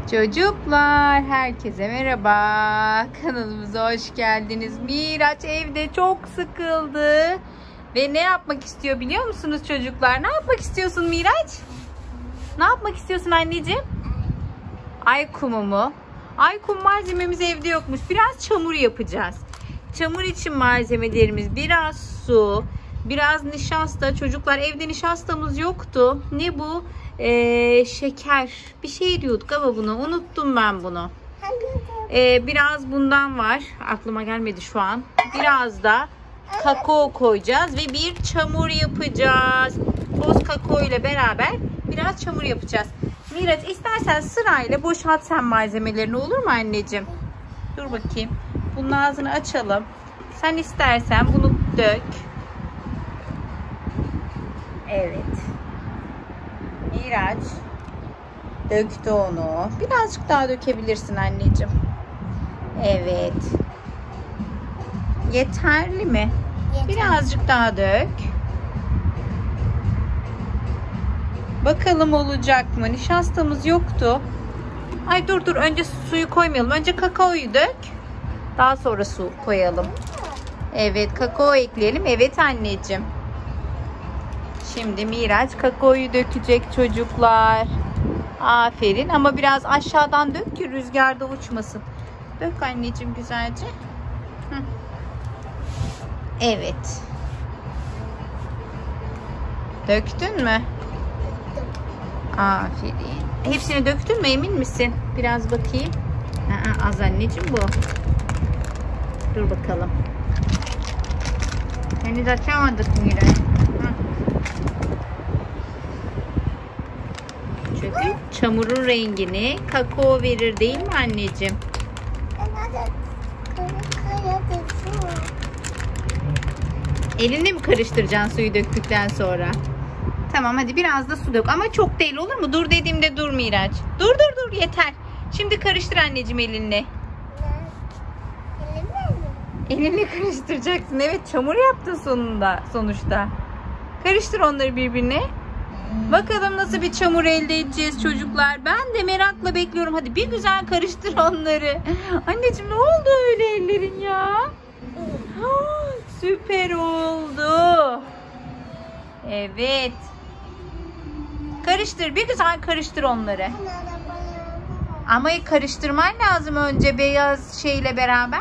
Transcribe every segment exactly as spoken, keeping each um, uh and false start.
Çocuklar, herkese merhaba. Kanalımıza hoş geldiniz. Miraç evde çok sıkıldı. Ve ne yapmak istiyor biliyor musunuz çocuklar? Ne yapmak istiyorsun Miraç? Ne yapmak istiyorsun anneciğim? Ay kumu mu? Ay kum malzememiz evde yokmuş. Biraz çamur yapacağız. Çamur için malzemelerimiz biraz su, biraz nişasta. Çocuklar evde nişastamız yoktu. Ne bu? Ee, şeker. Bir şey diyorduk ama bunu unuttum ben bunu. Ee, biraz bundan var. Aklıma gelmedi şu an. Biraz da kakao koyacağız ve bir çamur yapacağız. Toz kakao ile beraber biraz çamur yapacağız. Miraç istersen sırayla boşalt sen malzemelerini, olur mu anneciğim? Dur bakayım. Bunun ağzını açalım. Sen istersen bunu dök. Evet. Miraç döktü onu. Birazcık daha dökebilirsin anneciğim. Evet. Yeterli mi? Yeter. Birazcık daha dök. Bakalım olacak mı? Nişastamız yoktu. Ay dur dur. Önce suyu koymayalım. Önce kakaoyu dök. Daha sonra su koyalım. Evet, kakao ekleyelim. Evet anneciğim. Şimdi Miraç kakaoyu dökecek çocuklar. Aferin, ama biraz aşağıdan dök ki rüzgarda uçmasın. Dök anneciğim güzelce. Hı. Evet. Döktün mü? Aferin. Hepsini döktün mü, emin misin? Biraz bakayım. Aa, az anneciğim bu. Dur bakalım. Henüz açamadık Miraç. Çünkü çamurun rengini kakao verir değil mi anneciğim? Elinle mi karıştıracaksın suyu döktükten sonra? Tamam, hadi biraz da su dök ama çok değil, olur mu? Dur dediğimde dur Miraç. Dur dur dur, yeter. Şimdi karıştır anneciğim elinle. Elinle karıştıracaksın. Evet, çamur yaptın sonunda sonuçta. Karıştır onları birbirine. Bakalım nasıl bir çamur elde edeceğiz çocuklar. Ben de merakla bekliyorum. Hadi bir güzel karıştır onları. Anneciğim ne oldu öyle ellerin ya? Oh, süper oldu. Evet. Karıştır. Bir güzel karıştır onları. Ama karıştırman lazım önce beyaz şeyle beraber.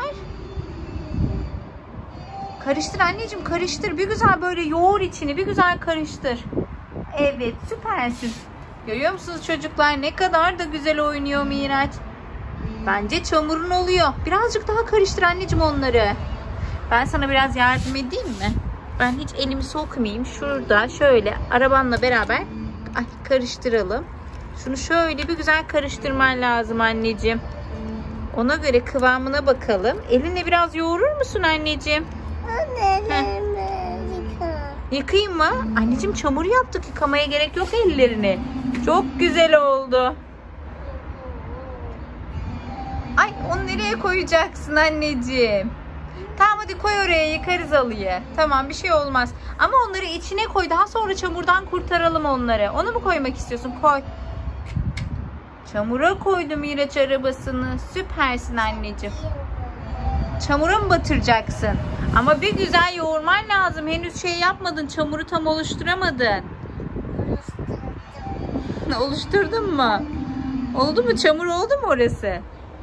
Karıştır anneciğim, karıştır. Bir güzel böyle yoğur içini. Bir güzel karıştır. Evet, süpersin. Görüyor musunuz çocuklar, ne kadar da güzel oynuyor Miraç. Bence çamurun oluyor. Birazcık daha karıştır anneciğim onları. Ben sana biraz yardım edeyim mi? Ben hiç elimi sokmayayım. Şurada şöyle arabanla beraber ay, karıştıralım. Şunu şöyle bir güzel karıştırman lazım anneciğim. Ona göre kıvamına bakalım. Elinle biraz yoğurur musun anneciğim? Anne, yıkayayım mı? Anneciğim çamur yaptık. Yıkamaya gerek yok ellerini. Çok güzel oldu. Ay, onu nereye koyacaksın anneciğim? Tamam, hadi koy oraya, yıkarız halıyı. Tamam, bir şey olmaz. Ama onları içine koy. Daha sonra çamurdan kurtaralım onları. Onu mu koymak istiyorsun? Koy. Çamura koydum Miraç arabasını. Süpersin anneciğim. Çamura mı batıracaksın? Ama bir güzel yoğurman lazım. Henüz şey yapmadın. Çamuru tam oluşturamadın. Oluşturdun mu? Oldu mu? Çamur oldu mu orası?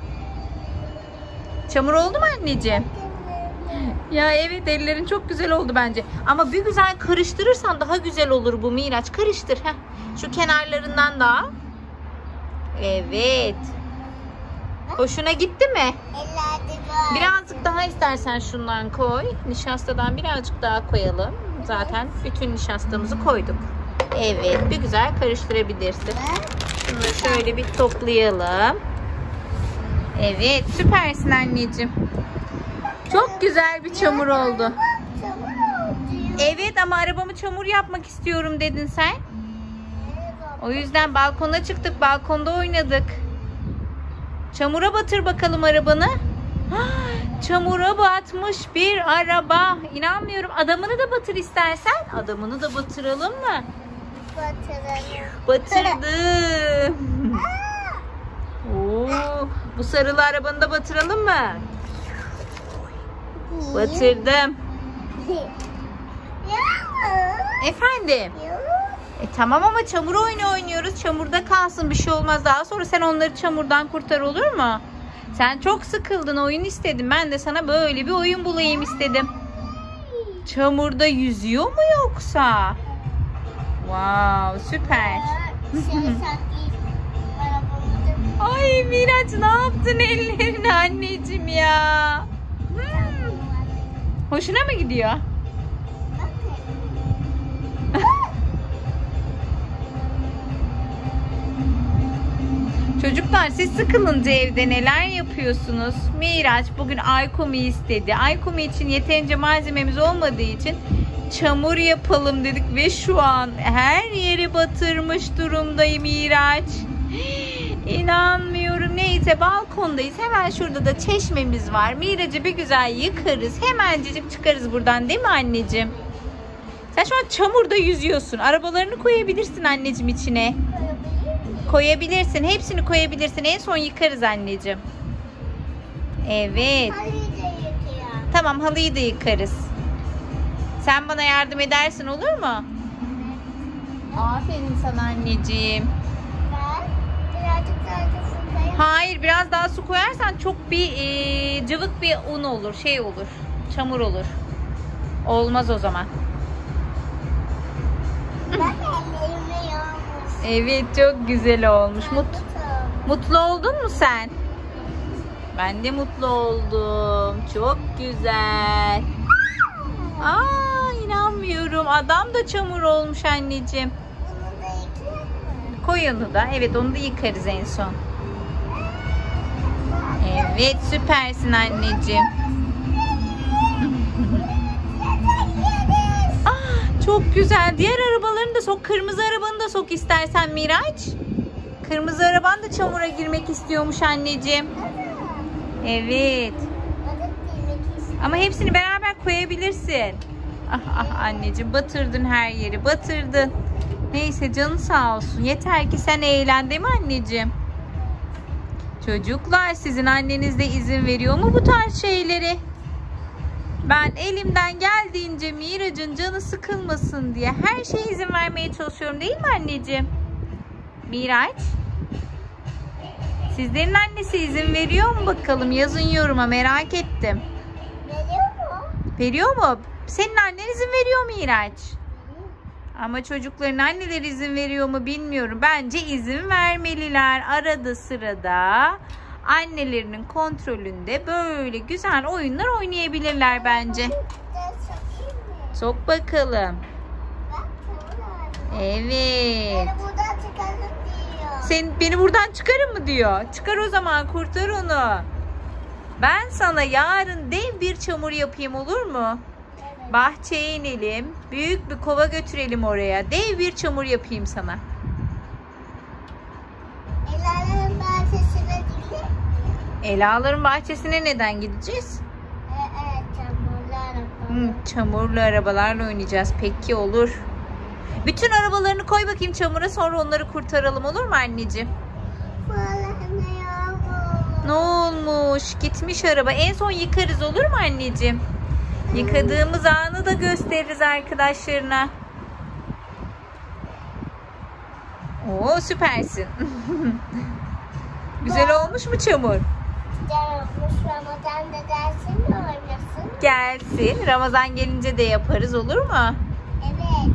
Çamur oldu mu anneciğim? Ya evet, ellerin çok güzel oldu bence. Ama bir güzel karıştırırsan daha güzel olur bu Miraç. Karıştır. Heh. Şu kenarlarından da. Evet. Hoşuna gitti mi? Birazcık daha istersen şundan koy. Nişastadan birazcık daha koyalım. Zaten bütün nişastamızı koyduk. Evet, bir güzel karıştırabilirsin. Şunu da şöyle bir toplayalım. Evet, süpersin anneciğim. Çok güzel bir çamur oldu. Evet, ama arabamı çamur yapmak istiyorum dedin sen. O yüzden balkona çıktık. Balkonda oynadık. Çamura batır bakalım arabanı. Çamura batmış bir araba. İnanmıyorum. Adamını da batır istersen. Adamını da batıralım mı? Batıralım. Batırdım. Bu sarılı arabanı da batıralım mı? Batırdım. Efendim? E tamam ama çamur oyunu oynuyoruz. Çamurda kalsın, bir şey olmaz. Daha sonra sen onları çamurdan kurtar, olur mu? Sen çok sıkıldın, oyun istedin. Ben de sana böyle bir oyun bulayım istedim. Çamurda yüzüyor mu yoksa? Wow, süper. Ay Miraç, ne yaptın ellerine anneciğim ya? Hmm. Hoşuna mı gidiyor? Çocuklar, siz sıkılınca evde neler yapıyorsunuz? Miraç bugün Aykumi istedi. Aykumi için yeterince malzememiz olmadığı için çamur yapalım dedik ve şu an her yeri batırmış durumdayım Miraç. İnanmıyorum. Neyse, balkondayız. Hemen şurada da çeşmemiz var. Miraç'ı bir güzel yıkarız. Hemencecik çıkarız buradan, değil mi anneciğim? Sen şu an çamurda yüzüyorsun. Arabalarını koyabilirsin anneciğim içine. Koyabilirsin. Hepsini koyabilirsin. En son yıkarız anneciğim. Evet. Tamam, halıyı da yıkarız. Sen bana yardım edersin, olur mu? Aferin sana anneciğim. Hayır, biraz daha su koyarsan çok bir e, cıvık bir un olur. Şey olur. Çamur olur. Olmaz o zaman. Evet, çok güzel olmuş. Mut, mutlu oldun mu sen? Ben de mutlu oldum. Çok güzel. Aa, inanmıyorum. Adam da çamur olmuş anneciğim. Koy onu da. Evet, onu da yıkarız en son. Evet, süpersin anneciğim. Ah, çok güzel. Diğer arabalarını da sok. Kırmızı arabanı da sok istersen Miraç. Kırmızı araban da çamura girmek istiyormuş anneciğim. Evet. Ama hepsini beraber koyabilirsin. Ah ah anneciğim, batırdın her yeri. Batırdın. Neyse, canın sağ olsun. Yeter ki sen eğlen, değil mi anneciğim? Çocuklar, sizin anneniz de izin veriyor mu bu tarz şeyleri? Ben elimden geldiğince Miraç'ın canı sıkılmasın diye her şeye izin vermeye çalışıyorum, değil mi anneciğim? Miraç, sizlerin annesi izin veriyor mu bakalım? Yazın yoruma, merak ettim. Veriyor mu? Veriyor mu? Senin annen izin veriyor mu Miraç? Ama çocukların anneleri izin veriyor mu bilmiyorum. Bence izin vermeliler. Arada sırada annelerinin kontrolünde böyle güzel oyunlar oynayabilirler bence. Sok bakalım. Evet. Beni buradan çıkarın diyor. Sen beni buradan çıkarın mı diyor. Çıkar o zaman, kurtar onu. Ben sana yarın dev bir çamur yapayım, olur mu? Bahçeye inelim. Büyük bir kova götürelim oraya. Dev bir çamur yapayım sana. Ela'nın bahçesine gidelim. Ela'ların bahçesine neden gideceğiz? Evet, çamurlu araba. Hmm, çamurlu arabalarla oynayacağız. Peki, olur. Bütün arabalarını koy bakayım çamura, sonra onları kurtaralım, olur mu anneciğim? Ne olmuş? Gitmiş araba. En son yıkarız, olur mu anneciğim? Yıkadığımız anı da gösteririz arkadaşlarına. Oo, süpersin. Güzel olmuş mu çamur? Güzel olmuş. Ramazan'da dersin mi oynasın? Gelsin. Ramazan gelince de yaparız, olur mu? Evet.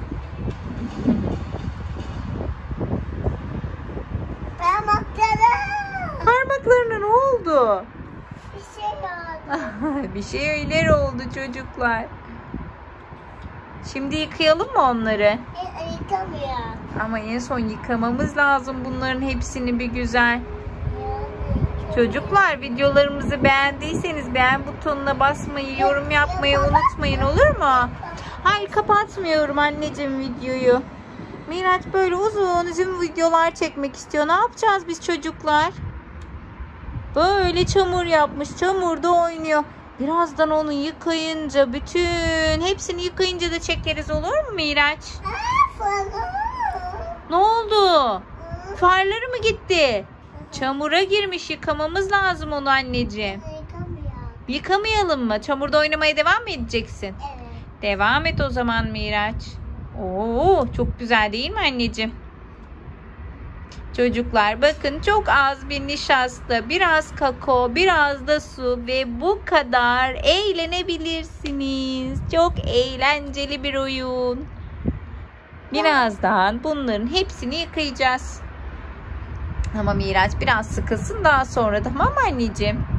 Parmaklarım. Parmaklarına ne oldu? Bir şey oldu. Bir şeyler oldu çocuklar. Şimdi yıkayalım mı onları? E, yıkamıyor. Ama en son yıkamamız lazım bunların hepsini bir güzel. Çocuklar, videolarımızı beğendiyseniz beğen butonuna basmayı, yorum yapmayı unutmayın, olur mu? Hayır, kapatmıyorum anneciğim videoyu. Miraç böyle uzun uzun videolar çekmek istiyor. Ne yapacağız biz çocuklar? Böyle çamur yapmış. Çamurda oynuyor. Birazdan onu yıkayınca, bütün hepsini yıkayınca da çekeriz, olur mu Miraç? Aa, falan. Ne oldu? Farları mı gitti? Çamura girmiş. Yıkamamız lazım onu anneciğim. Yıkamıyor. Yıkamayalım mı? Çamurda oynamaya devam mı edeceksin? Evet. Devam et o zaman Miraç. Oo, çok güzel değil mi anneciğim? Çocuklar bakın, çok az bir nişasta, biraz kakao, biraz da su ve bu kadar eğlenebilirsiniz. Çok eğlenceli bir oyun. Birazdan bunların hepsini yıkayacağız. Ama Miraç biraz sıkılsın daha sonra, tamam mı anneciğim?